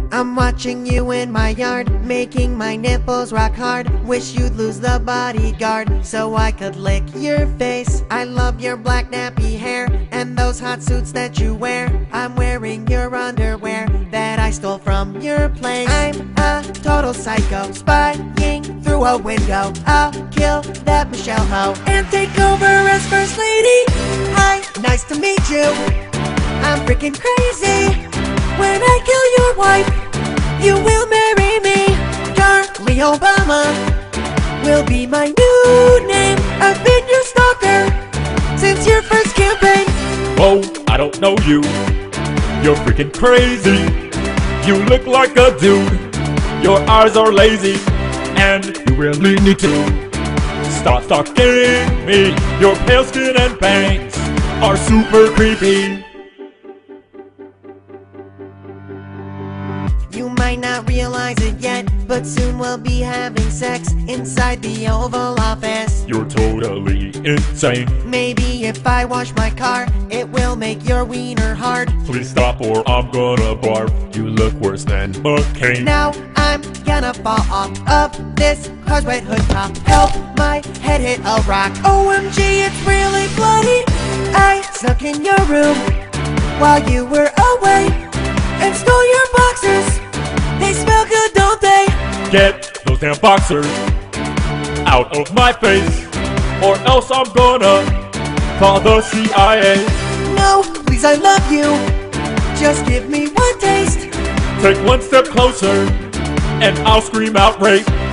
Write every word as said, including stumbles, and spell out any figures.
I'm watching you in my yard, making my nipples rock hard. Wish you'd lose the bodyguard so I could lick your face. I love your black nappy hair and those hot suits that you wear. I'm wearing your underwear that I stole from your place. I'm a total psycho, spying through a window. I'll kill that Michelle ho and take over as first lady. Hi, nice to meet you. I'm freaking crazy. When I kill your wife, you will marry me. Charlie Obama will be my new name. I've been your stalker since your first campaign. Whoa, I don't know you. You're freaking crazy. You look like a dude. Your eyes are lazy, and you really need to stop stalking me. Your pale skin and bangs are super creepy. You might not realize it yet, but soon we'll be having sex inside the Oval Office. You're totally insane. Maybe if I wash my car, it will make your wiener hard. Please stop or I'm gonna barf. You look worse than McCain. Now I'm gonna fall off of this car's red hood top. Help, my head hit a rock. O M G, it's really bloody. I snuck in your room while you were away and stole your boxers. They smell good, don't they? Get those damn boxers out of my face, or else I'm gonna call the C I A. No, please, I love you. Just give me one taste. Take one step closer, and I'll scream out rape.